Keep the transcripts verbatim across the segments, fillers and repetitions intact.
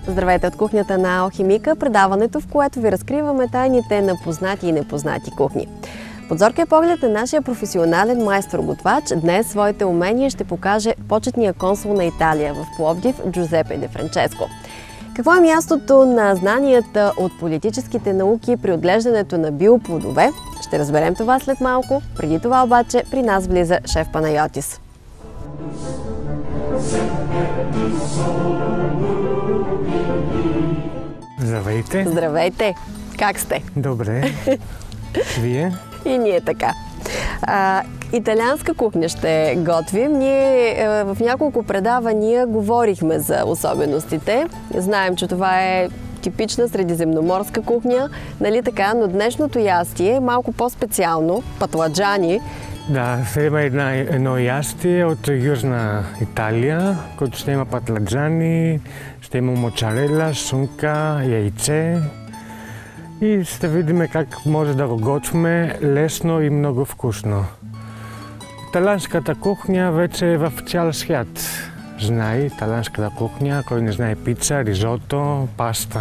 Здравейте от кухнята на Алхимика, предаването, в което ви разкриваме тайните на познати и непознати кухни. Под зоркия поглед на нашия професионален майстор-готвач днес своите умения ще покаже почетния консул на Италия в Пловдив Джузепе де Франческо. Какво е мястото на знанията от политическите науки при отглеждането на биоплодове? Ще разберем това след малко. Преди това обаче при нас влиза шеф Панайотис. Здравейте! Здравейте! Как сте? Добре. Вие? И ние така. А, италианска кухня ще готвим. Ние а, в няколко предавания говорихме за особеностите. Знаем, че това е типична средиземноморска кухня, нали така, но днешното ястие е малко по-специално. Патладжани. Да, ще има една, едно ястие от Южна Италия, което ще има патладжани, ще има моцарела, шунка, яйце. И ще видим как може да го готвим лесно и много вкусно. Италианската кухня вече е в цял свят. Знае италианската кухня, кой не знае пица, ризото, паста.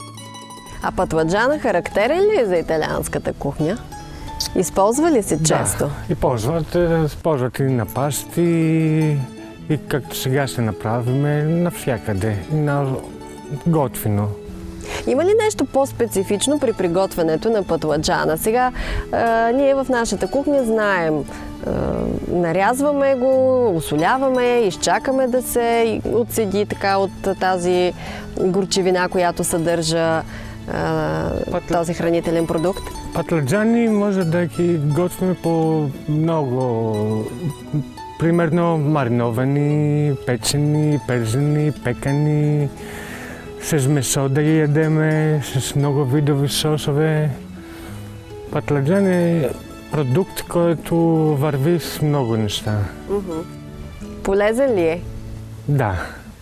А патладжана характерен ли е за италианската кухня? Използва ли се често? Да, и ползват, ползват и на пасти, и както сега ще направим, навсякъде, на готвено. Има ли нещо по-специфично при приготвянето на патладжана? Сега а, ние в нашата кухня знаем, а, нарязваме го, осоляваме, изчакаме да се отседи така от тази горчивина, която съдържа а, Патл... този хранителен продукт. Патладжани може да ги готвим по много, примерно мариновани, печени, пържени, пекани. С месо да ги ядеме, с много видови сосове. Патладжан е продукт, който върви с много неща. Mm-hmm. Полезен ли е? Да.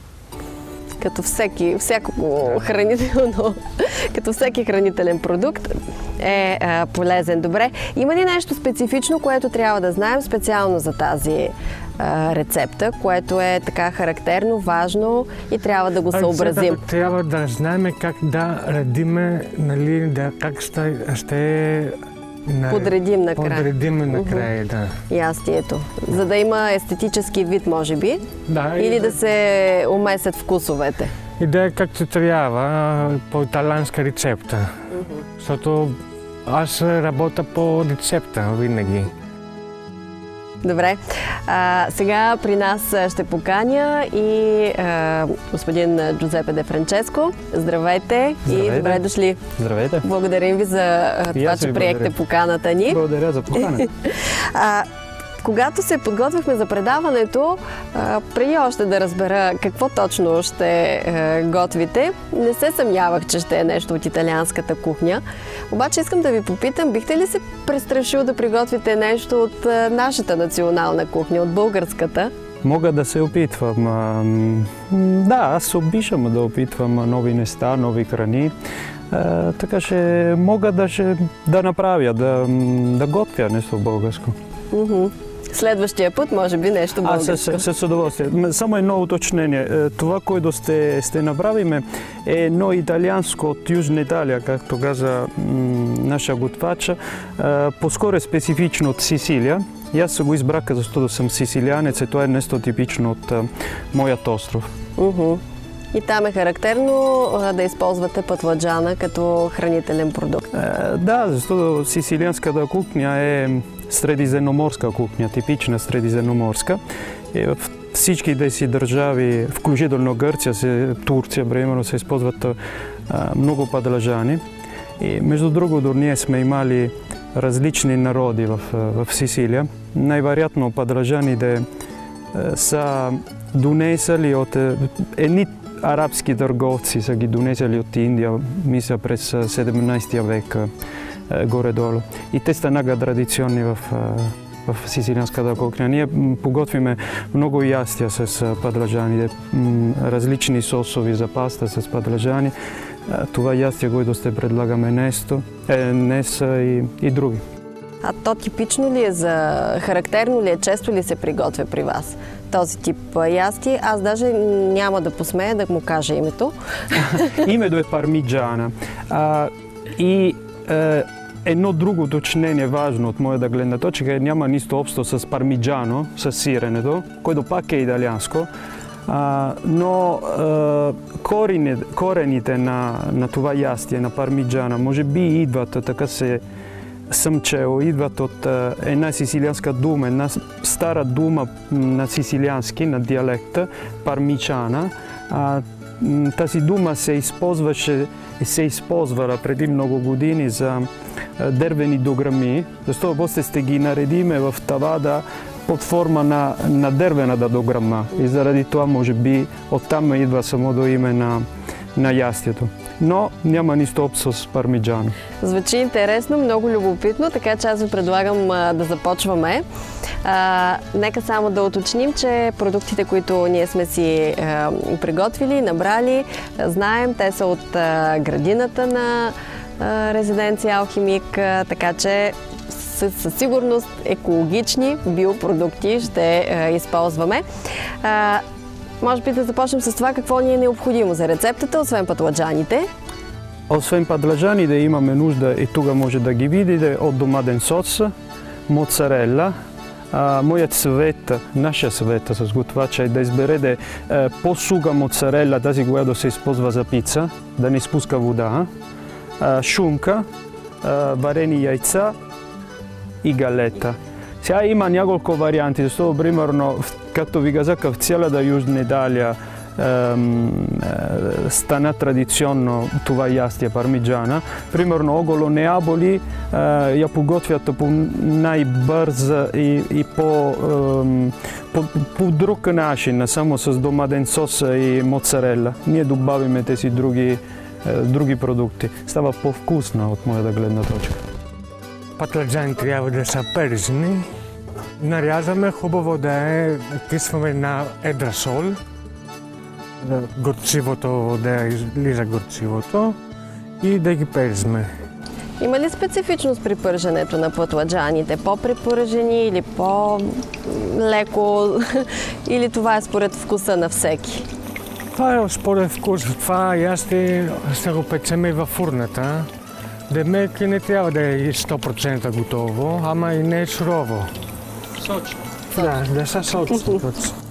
Като всеки, всяко хранително, като всеки хранителен продукт е а, полезен. Добре. Има ли нещо специфично, което трябва да знаем специално за тази а, рецепта, което е така характерно, важно и трябва да го съобразим? Трябва да знаем как да радиме, нали, да, как ще, ще на... подредим накрая. Подредим накрая, uh-huh. Да. Ястието. За да има естетически вид, може би? Да. Или и... да се умесят вкусовете? И да е както трябва, по италианска рецепта. Uh-huh. Защото аз работя по рецепта винаги. Добре. А, сега при нас ще поканя и а, господин Джузепе де Франческо. Здравейте, Здравейте. И добре дошли. Здравейте. Благодарим ви за а, това, че приехте поканата ни. Благодаря за поканата. Когато се подготвихме за предаването, а, преди още да разбера какво точно ще а, готвите, не се съмнявах, че ще е нещо от италианската кухня. Обаче искам да ви попитам, бихте ли се престрашил да приготвите нещо от а, нашата национална кухня, от българската? Мога да се опитвам. Да, аз обичам да опитвам нови неща, нови храни. А, така че мога да, ще, да направя, да, да готвя нещо българско. Mm-hmm. Следващия път, може би, нещо българско. Аз с, с удоволствие. Само едно уточнение. Това, което сте, сте направим, е едно италианско от Южна Италия, както каза наша готвача. По-скоро е специфично от Сицилия. И аз го избрах, защото съм сицилианец и това е нещо типично от моят остров. Uh-huh. И там е характерно да използвате патладжана като хранителен продукт. Да, защото сицилианската кухня е средиземноморска кухня, типична средиземноморска. И в всички тези държави, включително Гърция, Турция, примерно, се използват много патладжани. И между другото, ние сме имали различни народи в, в Сицилия. Най-вероятно патладжаните са донесали от едни арабски търговци, са ги донесали от Индия, мисля, през седемнайсети век горе-долу. И те станаха традиционни в, в сицилианската кухня. Ние поготвиме много ястия с патладжани, различни сосови за паста с патладжани. Това ястие, което ще предлагаме нещо, е, днес и, и други. А то типично ли е за характерно ли е, често ли се приготвя при вас? този тип ястие. Аз даже няма да посмея да му кажа името. Името е пармиджана. А, и е, едно друго уточнение важно от моята гледна точка е няма нищо общо с пармиджано, с сиренето, което пак е италианско. А, но а, корените, корените на, на това ястие, на пармиджана, може би идват, така се съм чел, идват от а, една сицилианска дума, една стара дума на сицилиански, на диалекта, пармичана. А, тази дума се използваше и се използвала преди много години за дървени дограми, защото после сте ги наредиме в тавада под форма на, на дървената дограма и заради това може би оттам идва самото име на, на ястието. Но няма нищо общо с пармиджано. Звучи интересно, много любопитно, така че аз ви предлагам а, да започваме. А, нека само да уточним, че продуктите, които ние сме си а, приготвили, набрали, а, знаем, те са от а, градината на а, резиденция Алхимик, а, така че със сигурност екологични биопродукти ще а, използваме. А, може би да започнем с това какво ни е необходимо за рецептата, освен патладжаните. Освен патладжаните имаме нужда, и тук може да ги видите, от домаден сос, моцарела. А, моят съвет, нашия съвет с готвача е да изберете е, по-суха моцарела, тази, която се използва за пица, да не изпуска вода, а, шунка, а, варени яйца и галета. Сега има няколко варианти, защото, примерно, както ви казах, в цялата Южна Италия е, е, стана традиционно това ястие пармиджана. Примерно, около Неаполи е, я подготвят по най-бърз и, и по, е, по, по друг начин, само с домаден сос и моцарела. Ние добавиме тези други, е, други продукти. Става по-вкусно от моята гледна точка. Патладжани трябва да са перзни. Нарязаме хубаво да е, кисваме на едра сол, горчивото, да излиза горчивото и да ги перзме. Има ли специфичност при пърженето на патладжаните? По-припържени или по-леко? Или това е според вкуса на всеки? Това е според вкус. Това ястие ще го печеме във фурната. Демек не трябва да е сто процента готово, ама и не е сурово. Сочно. Да, да са сочно.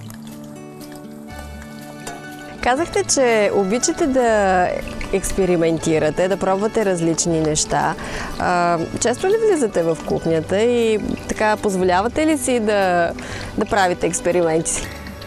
Казахте, че обичате да експериментирате, да пробвате различни неща. А, често ли влизате в кухнята и така позволявате ли си да, да правите експерименти?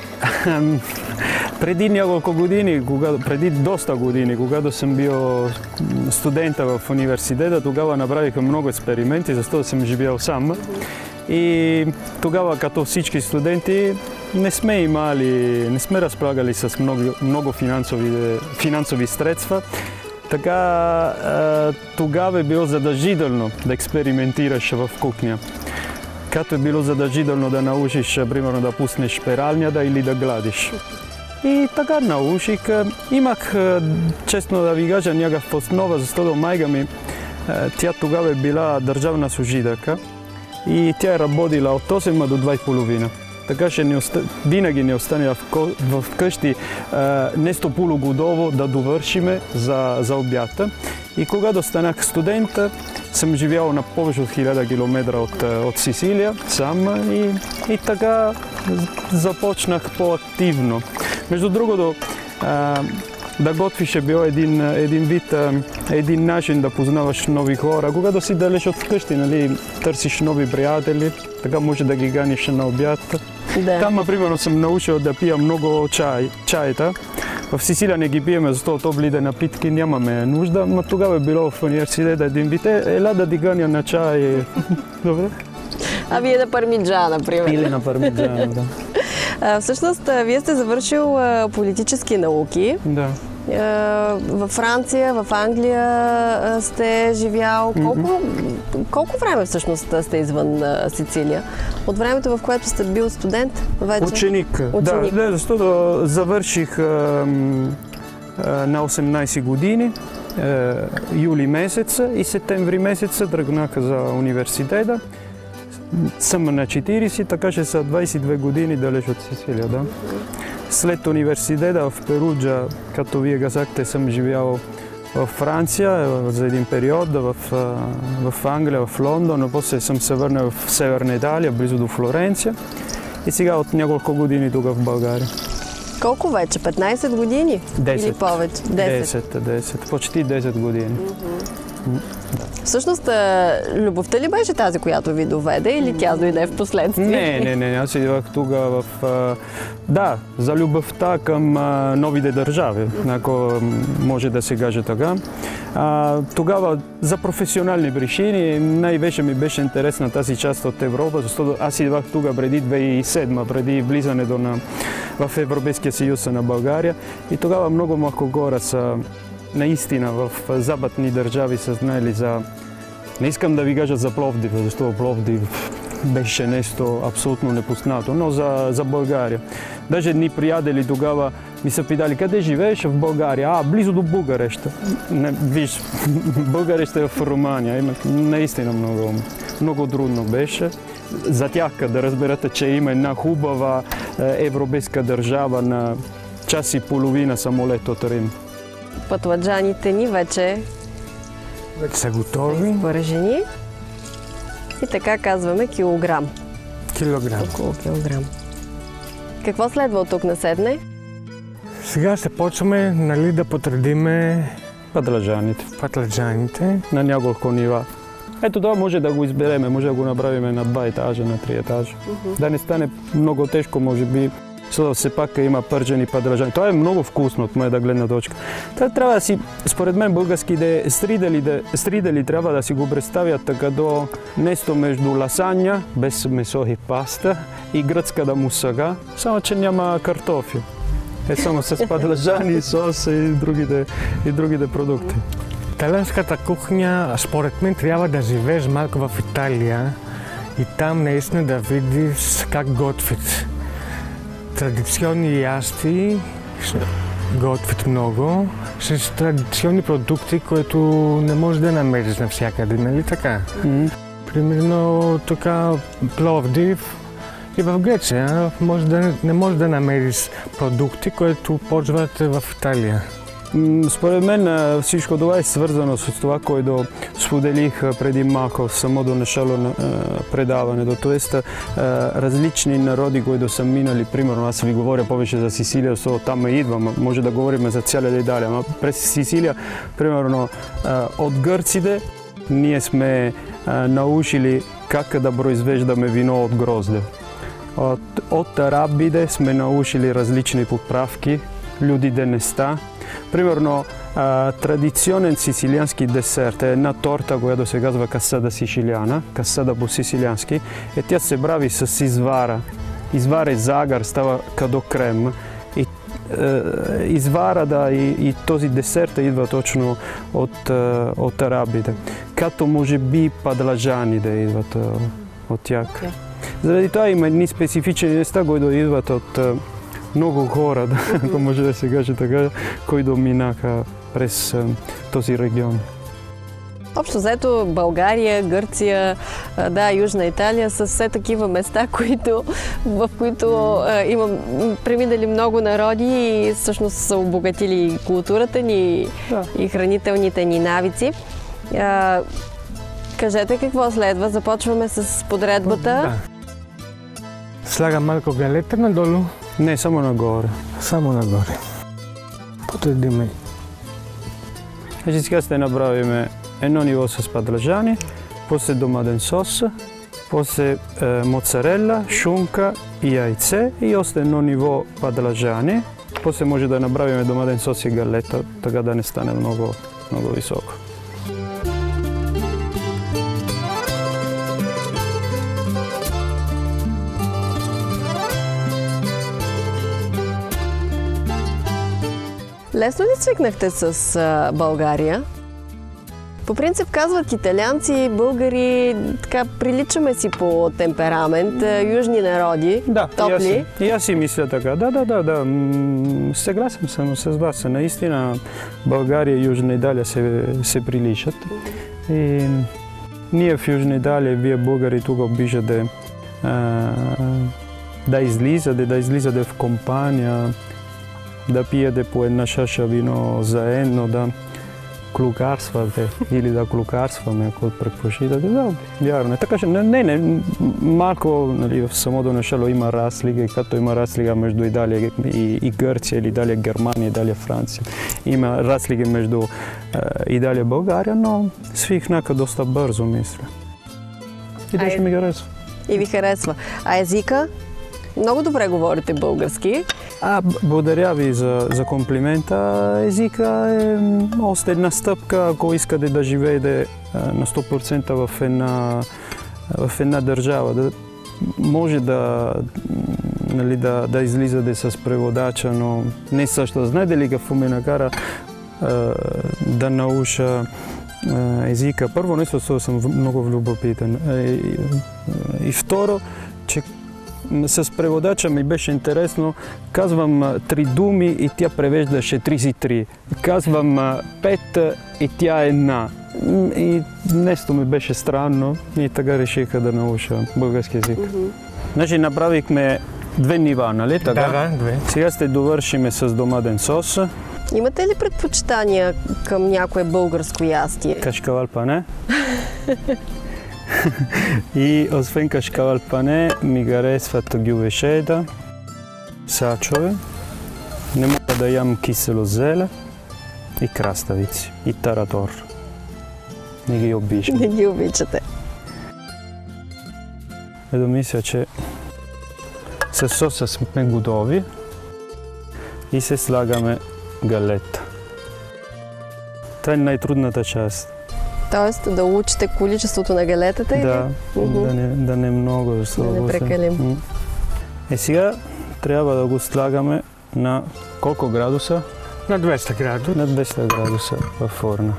Преди няколко години, кога, преди доста години, когато съм бил студента в университета, тогава направиха много експерименти, защото съм живял сам. И тогава, като всички студенти, не сме имали, не сме разполагали с много, много финансови, финансови средства. Така тогава е било задължително да експериментираш в кухня. Като е било задължително да научиш, примерно, да пуснеш пералнята или да гладиш. И така научих. Имах, честно да ви кажа, някаква основа, защото майка ми, тя тогава е била държавна служителка и тя е работила от осем до два и половина. Така че не оста... винаги не остане в къщи нещо полугодово да довършиме за, за обята. И когато станах студент, съм живял на повече от хиляда километра от, от Сицилия сам и, и така започнах по-активно. Между другото, да готвиш е бил един, един вид, един начин да познаваш нови хора. Когато си далеч от вкъщи, нали, търсиш нови приятели, така може да ги ганиш на обяд. Да. Там, например, съм научил да пия много чай, чайта. В Сицилия не ги пиеме, защото топлите напитки нямаме нужда, но тогава е било в университета един вид, ела да ти ганя на чай. Добре? А вие на пармиджана, примерно. Или на пармиджана, да. А, всъщност, вие сте завършил а, политически науки. Да. Във Франция, в Англия сте живял. Колко, mm-hmm. колко време всъщност сте извън Сицилия? От времето, в което сте бил студент? Вече? Ученик. Ученик. Да, защото завърших а, а, на осемнайсет години, а, юли месец и септември месец тръгнах за университета. съм на четиридесет, така че са двадесет и две години далеч от Сицилия. Да? След университета в Перуджа, като вие казахте, съм живял в Франция за един период, в, в Англия, в Лондон, но после съм се върнал в Северна Италия, близо до Флоренция. И сега от няколко години тук в България. Колко вече? петнадесет години? десет. Или повече? десет. десет. Почти десет години. Mm-hmm. Да. Всъщност, любовта ли беше тази, която ви доведе, или тя дойде в последствие? Не, не, не. Аз идвах тук в... Да, за любовта към новите държави, ако може да се каже така. А, тогава за професионални причини най-вече ми беше интересна тази част от Европа, защото аз идвах тук преди две хиляди и седма, преди влизането на, в Европейския съюз на България. И тогава много малко хора са наистина в западни държави са знаели за... Не искам да ви кажа за Пловдив, защото Пловдив беше нещо абсолютно непознато, но за, за България. Даже едни приятели тогава ми са питали, къде живееш в България? А, близо до Бугареща. Не, виж, Бугареща е в Румъния. Наистина много, много трудно беше. За тях да разберете, че има една хубава европейска държава на час и половина самолет от Рим. Пътладжаните ни вече вече са готови. Изпържени. И така казваме килограм. Килограм. Около килограм. Какво следва от тук насетне? Сега ще почваме, нали, да потредиме пътладжаните. Пътладжаните. На няколко нива. Ето това може да го избереме, може да го направим на два етажа, на три етажа. Uh-huh. Да не стане много тежко, може би. Защото все пак има пържени пътладжани. Това е много вкусно от моя гледна точка. Това трябва да си, според мен, българските стридели, стридели трябва да си го представят като нещо между ласаня, без месо и паста, и гръцката мусага, само че няма картофи. Е само с пътладжани, сос и другите, и другите продукти. Италианската кухня, според мен, трябва да живееш малко в Италия и там наистина да видиш как готвят. Традиционни ясти готвят много, с традиционни продукти, които не можеш да намериш навсякъде, нали така? Mm-hmm. Примерно тук Пловдив и в Греция може да, не можеш да намериш продукти, които ползват в Италия. Според мен всичко това е свързано с това, което споделих преди малко в самото начало на предаването. Тоест различни народи, които са минали, примерно аз ви говоря повече за Сицилия, защото там идвам, може да говорим за цяла Италия, но през Сицилия, примерно от гърците, ние сме научили как да произвеждаме вино от грозде. От, от арабите сме научили различни подправки, людите неста. Примерно, а, традиционен сицилиански десерт е една торта, която се казва касада сицилиана, касада по-сицилиански. И тя се прави с извара. Извара е загар, става като крем. И, е, извара, да, и, и този десерт идва точно от, от арабите. Като може би пътладжани да идват от тях. Okay. Заради това има едни специфични неща, които идват от много хора, ако може да се каже така, които минаха през този регион. Общо взето България, Гърция, да, Южна Италия са все такива места, които, в които а, има преминали много народи и всъщност са обогатили културата ни, да, и хранителните ни навици. А, кажете какво следва. Започваме с подредбата. Да. Слагам малко галета надолу. Не, само нагоре. Само нагоре. Потредиме. Значи сега ще направим едно ниво с пътладжани, после домаден сос, после е, моцарела, шунка и яйце и още едно ниво пътладжани. После може да направим домаден сос и галета, така да не стане много, много високо. Лесно ли свикнахте с а, България? По принцип казват италианци, българи, така приличаме си по темперамент, южни народи, да, топли. И аз си мисля така. Да, да, да, да. Съгласен съм с вас. Наистина България и Южна Италия се, се приличат. И ние в Южна Италия, вие българи тук обичате да излизате, да излизате в компания, да пиете по една чаша вино заедно, да клукарствате или да клукарстваме, ако предпочитате. Да, вярно. Така че, не, не, малко нали, в самото начало има разлика, като има разлика между Италия и, и Гърция, или Италия, Германия, Италия, Франция. Има разлики между е, Италия и България, но свикнаха доста бързо, мисля. И да ще ми харесва. И ви харесва. А езика? Много добре говорите български. А, благодаря ви за, за комплимента. Езика е още една стъпка, ако искате да живеете на сто процента в една, в една държава. Да, може да, нали, да, да излизате с преводача, но не също. Знаете ли какво ме накара да науча езика? Първо, нещо, защото съм много любопитен. И, и второ, че с преводача ми беше интересно. Казвам три думи и тя превеждаше тридесет и три. Казвам пет и тя една. И нещо ми беше странно и така решиха да науча български език. Mm-hmm. Значи направихме две нива, нали така? Да, да, две. Сега ще довършиме с домаден сос. Имате ли предпочитания към някое българско ястие? Кашкавал пане. И освен кашкавал пане ми харесват гювешета, сачове, не мога да ям кисело зеле и краставици, и таратор. Не ги обичам. Не ги обичате. Ето мисля, че с соса сме готови и се слагаме галета. Това е най-трудната част. Тоест да учите количеството на галетата? Да, или? да, не, да не много. Да не прекалим. Е, сега трябва да го слагаме на колко градуса? На двеста градуса. На двеста градуса във форма.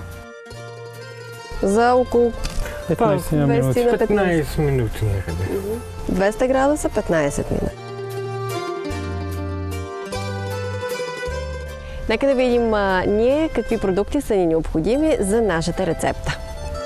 За около петнайсет минути. петнайсет минути някъде. двеста градуса, петнайсет минути. Нека да видим а, ние какви продукти са ни необходими за нашата рецепта.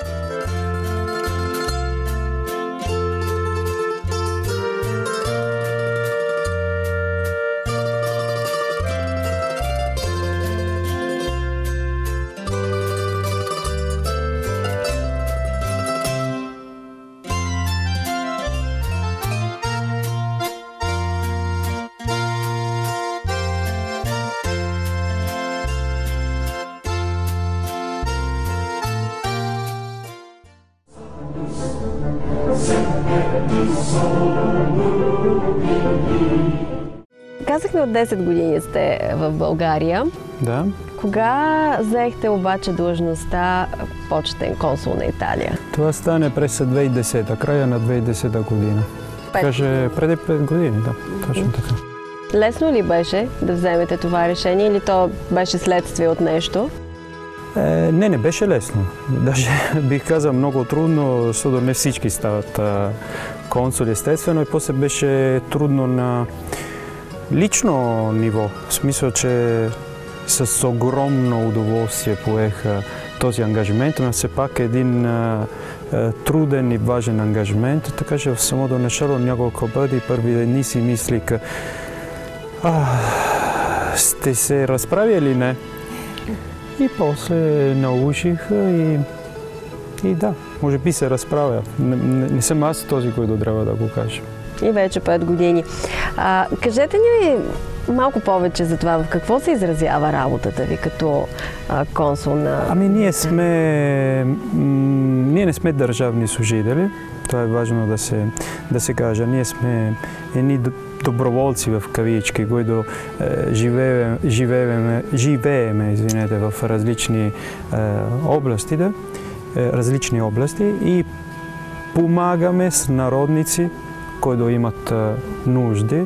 Казахме, от десет години сте в България. Да. Кога заехте обаче длъжността почетен консул на Италия? Това стане през две хиляди и десета, края на две хиляди и десета година. Пет. Каже, преди пет години, да, точно така. Лесно ли беше да вземете това решение или то беше следствие от нещо? Е, не, не беше лесно. Даже бих казал много трудно, защото не всички стават а, консули, естествено, и после беше трудно на лично ниво. В смисъл, че с огромно удоволствие поех този ангажимент, но все пак един а, а, труден и важен ангажимент. Така че в самото начало няколко пъти първи дни си мислих, а, ще се разправя или не? И после научих и, и да, може би се разправя. Не, не, не съм аз този, който трябва да го кажа. И вече пет години. А, кажете ни малко повече за това. В какво се изразява работата ви като а, консул на... Ами ние сме... ние не сме държавни служители. Това е важно да се, да се каже. Ние сме едни доброволци в кавички, които е, живеем, живеем, живееме извинете, в различни е, области, да, е, различни области и помагаме с народници, които имат е, нужди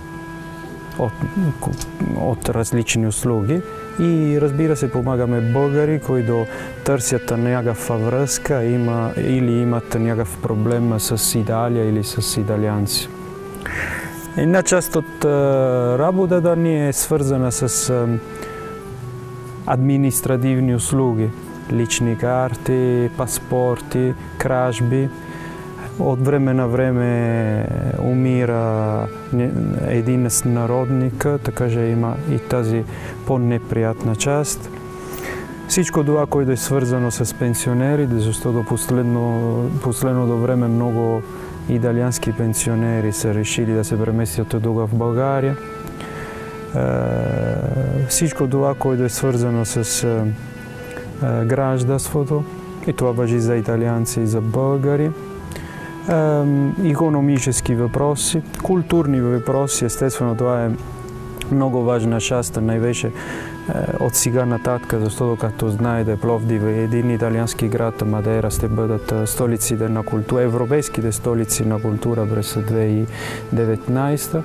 от, от различни услуги. И разбира се, помагаме българи, които търсят някаква връзка има, или имат някакъв проблем с Италия или с италианци. Една част от работата да ни е свързана с административни услуги. лични карти, паспорти, кражби. От време на време умира един народник, така че има и тази по-неприятна част. Всичко това, което е свързано с пенсионерите, защото последно, последното време много италиански пенсионери са решили да се преместят тук в България. Всичко това, което е свързано с гражданството, и това важи за италианци и за българи. Икономически въпроси, културни въпроси, естествено това е много важна част, най-вече от сега нататък, защото, както знаете, Пловдив е един италиански град, Мадейра ще бъдат столиците на култура, европейските столици на култура през две хиляди и деветнадесета.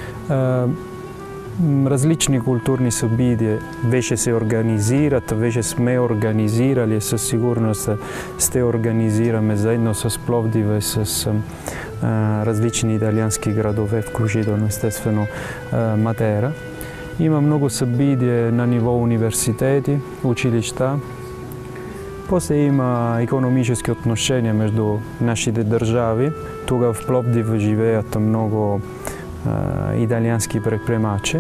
Различни културни събития вече се организират, вече сме организирали, със сигурност ще организираме заедно с Пловдив и с а, различни италиански градове, включително естествено а, Мадейра. Има много събития на ниво университети, училища. После има икономически отношения между нашите държави. Тук в Пловдив живеят много италиански предприемачи.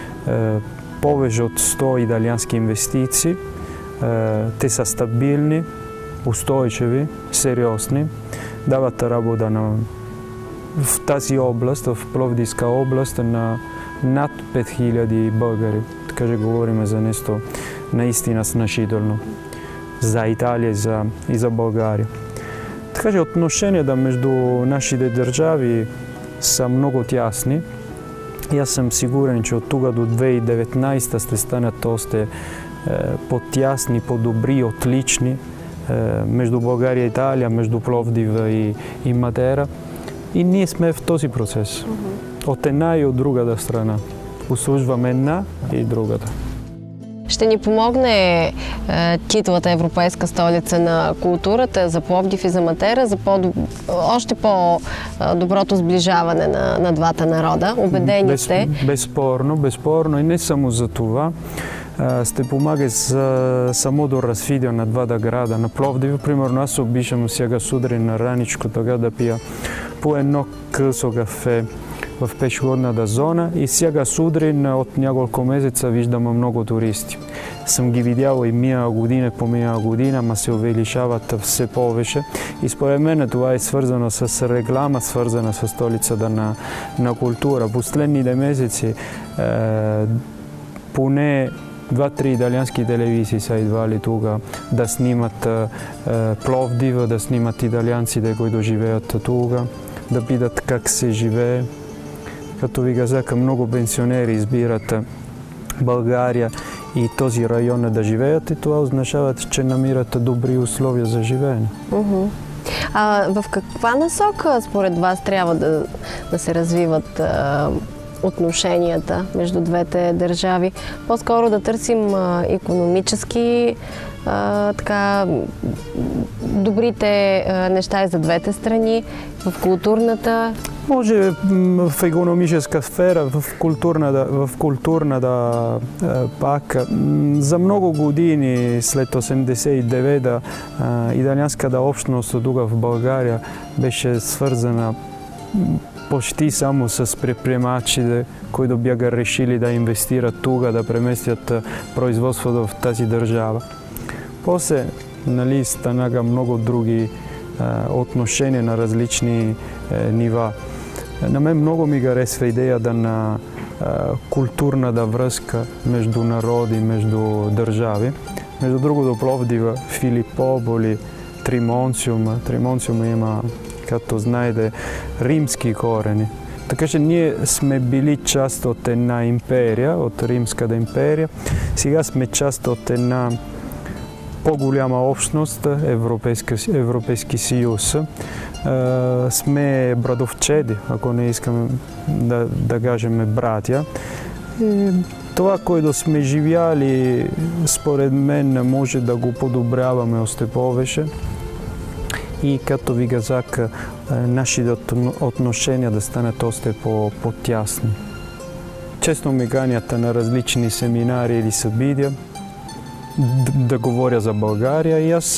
Повече от сто италиански инвестиции. Те са стабилни, устойчиви, сериозни. Дават работа на, в тази област, в Пловдивска област, на над пет хиляди българи. Така че говорим за нещо наистина значително за Италия и за, и за България. Така че отношенията между нашите държави са много тясни. И аз съм сигурен, че от тук до две хиляди и деветнадесета ще станат още е, по-тясни, по-добри, отлични е, между България и Италия, между Пловдив и, и Мадейра. И ние сме в този процес. Mm-hmm. От една и от другата страна. Услужваме една и другата. Ще ни помогне е, титлата Европейска столица на културата за Пловдив и за Мадейра за по още по-доброто сближаване на, на двата народа. Убедени сте? Без, безспорно, безспорно. И не само за това. Ще помага за самото развитие на двата града. На Пловдив, примерно, аз обичам сега сутрин на раничко тога да пия по едно късо кафе в пешеходната зона и сега сутрин от няколко месеца виждам много туристи. Съм ги видял и мия година по мия година, ма се увеличават все повече. И според мен това е свързано с реклама, свързана с столицата на, на култура. Последните месеци е, поне два-три италиански телевизии са идвали тук да снимат е, Пловдив, да снимат италианците, които живеят тук, да питат как се живее. Като ви казах, много пенсионери избират България и този район да живеят и това означава, че намират добри условия за живеене. Uh-huh. А в каква насока според вас трябва да, да се развиват а, отношенията между двете държави? По-скоро да търсим а, икономически а, така, добрите а, неща и за двете страни, в културната? Може в икономическа сфера, в културната, в културната пак. За много години след осемдесет и девета италианската общност тук в България беше свързана почти само с предприемачите, които бяха решили да инвестират тук, да преместят производството в тази държава. После, нали, станаха много други отношения на различни нива. На мен много ми харесва идеята на културната връзка между народи, между държави. Между другото, Пловдива, Филипополи, Тримонциум. Тримонциум има, както знаете, римски корени. Така че ние сме били част от една империя, от Римската империя. Сега сме част от една по-голяма общност, Европейски, Европейски съюз. Uh, сме братовчеди, ако не искаме да, да кажем братя. И това, което сме живяли, според мен може да го подобряваме още повече. И като ви казах, нашите отношения да станат още по-тясни. Често ме ганят на различни семинари или събития. да говоря за България и аз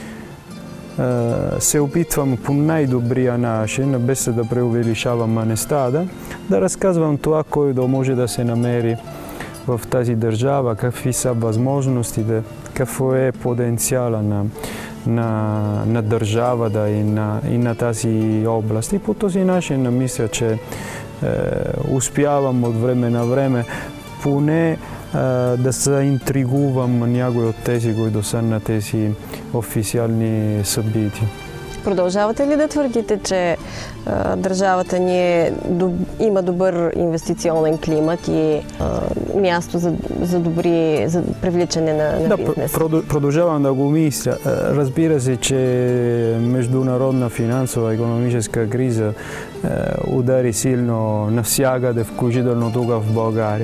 се опитвам по най-добрия начин, без да преувеличавам нещата, да разказвам това, което може да се намери в тази държава, какви са възможностите, какво е потенциала на, на, на държавата и на, и на тази област. И по този начин мисля, че е, успявам от време на време поне да се интригувам някои от тези, които са на тези официални събития. Продължавате ли да твърдите, че а, държавата ни е, доб, има добър инвестиционен климат и а, място за, за добри за привличане на, на да, бизнес? Да, продължавам да го мисля. Разбира се, че международна финансова и икономическа криза е, удари силно навсякъде, включително тук в България.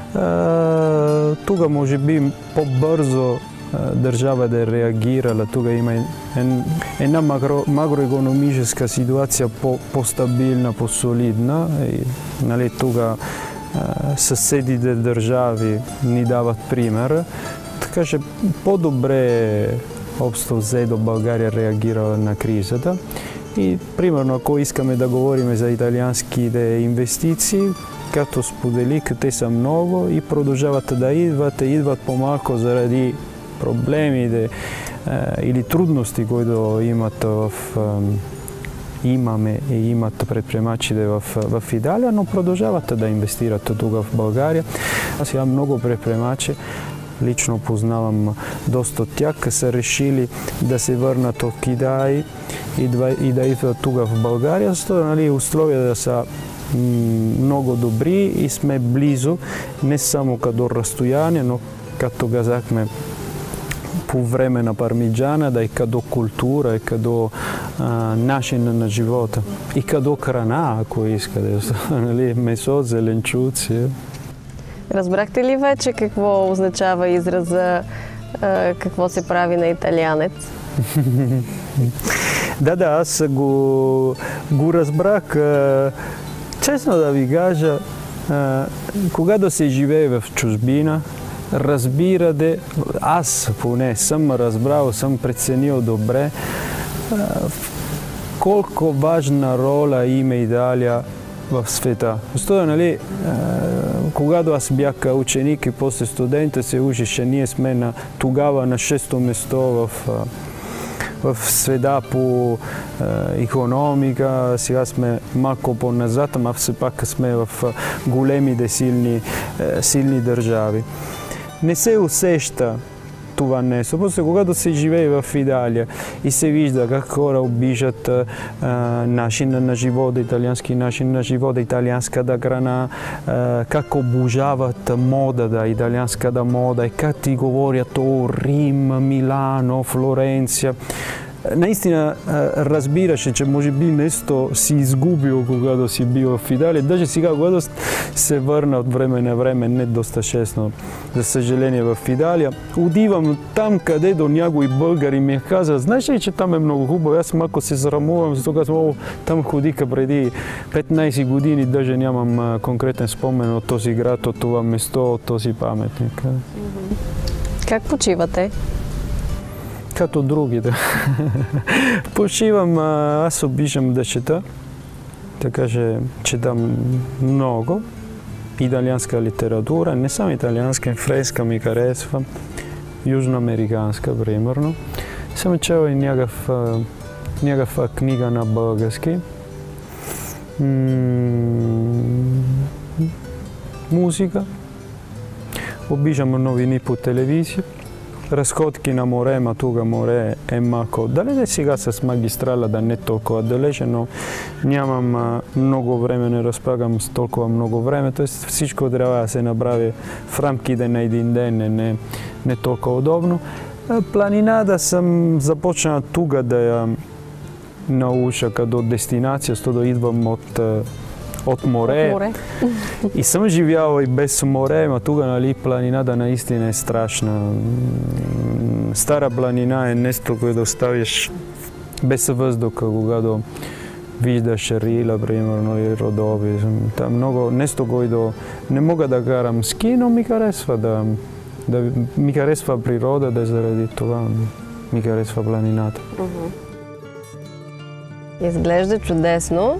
Тук може би по-бързо държава да е реагирала. Тук има една макро, макроекономическа ситуация по-стабилна, по-солидна. Нали, тук съседите държави ни дават пример. Така че по-добре общо взето България реагира на кризата. И примерно, ако искаме да говорим за италианските инвестиции, като споделих, те са много и продължават да идват, идват по-малко заради проблемите е, или трудности, които имат в, е, имаме и имат предприемачите в, в Италия, но продължават да инвестират тук в България. Аз имам много предприемачи, лично познавам доста от тях, са решили да се върнат от Китай и да, и да идват тук в България, защото нали, условията да са много добри и сме близо, не само като разстояние, но като казахме по време на Пармиджана, да и като култура, и като а, начин на живота. И като храна, ако искате, нали, месо, зеленчуци. Разбрахте ли вече какво означава израза а, какво се прави на италианец? Да, да, аз го, го разбрах. Честно да ви кажа, когато се живее в чужбина, разбирате, аз поне съм разбрал, съм преценил добре колко важна роля има Италия в света. Защото, нали, когато аз бях ученик и после студента се учеше, ние сме на, тогава на шесто место в в света по е, икономика, сега сме малко по-назад, ама все пак сме в големите силни, е, силни държави. Не се усеща това нещо. После, когато се живее в Италия и се вижда как хора обиждат е, начина на живота, италиански начин на живота, италианската храна, е, как обожават модата, италианската мода, и как ти говорят о Рим, Милано, Флоренция. Наистина разбираше, че може би нещо си изгубил, когато си бил в Италия. Даже сега, когато се върна от време на време, не доста честно, за съжаление, в Италия, отивам там, където някой българи ми каза, знаеш ли, че там е много хубаво? Аз малко се срамувам, защото казвам, там ходиха преди петнайсет години, даже нямам конкретен спомен от този град, от това место, от този паметник. Как почивате? Като другите. Почивам, аз обичам да чета, така че четам много. Италианска литература, не само италианска, френска ми харесва, южноамериканска, примерно. Съм чел и някаква книга на български. Музика. Обичам новини по телевизия. Разходки на море, ма тук море е малко далеч. Сега с магистрала да не толкова далеч, но нямам а, много време, не разполагам с толкова много време. Тоест всичко трябва да се направи в рамките на един ден, не, не, не толкова удобно. Планината съм започнал тук да я науча като дестинация, защото да идвам от от море. От море. И съм живял и без море, но тук, нали, планината наистина е страшна. Стара планина е нещо, което оставиш без въздух, когато виждаш Рила, примерно, и Родови. Там много нещо, което не мога да карам ски, но ми харесва да, Да, ми харесва природата, заради това ми харесва планината. Изглежда чудесно.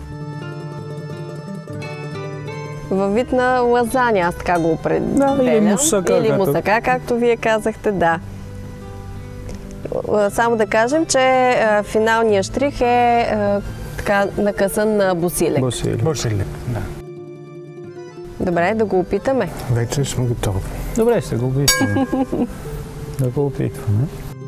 Във вид на лазаня, аз така го определям. Да, или мусака. Или мусака, както вие казахте, да. Само да кажем, че а, финалният штрих е а, така накъсан на босилек. Босилек. Босилек, да. Добре, да го опитаме. Вече сме готови. Добре, ще го опитваме. Да го опитваме.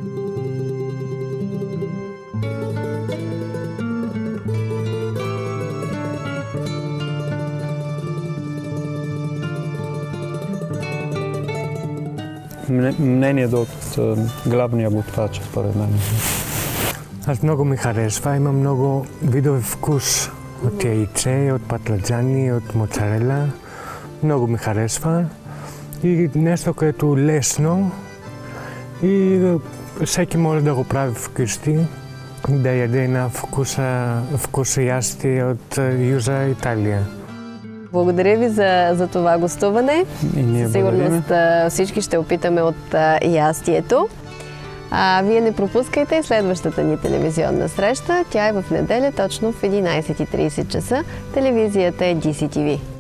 Мнението от главния готвач, според мен. Аз много ми харесва, има много видове вкус от яйце, от патладжани, от моцарела. Много ми харесва и нещо, което е лесно и всеки може да го прави вкъщи, да яде на вкуса, вкуса ясти от Южна Италия. Благодаря ви за, за това гостуване. И ние Със сигурност а, всички ще опитаме от а, ястието. А вие не пропускайте следващата ни телевизионна среща. Тя е в неделя точно в единайсет и трийсет часа. Телевизията е Ди Си Ти Ви.